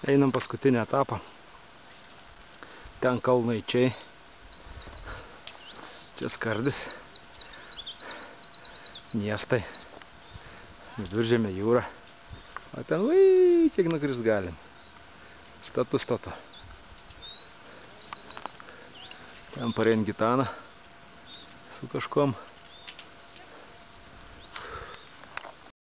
Einam paskutinį etapą. Ten kalnaičiai. Čia Skardis. Miestai. Viduržemė jūra. O ten, kiek nukrist galim. Statu. Ten parėjant gitaną su kažkom.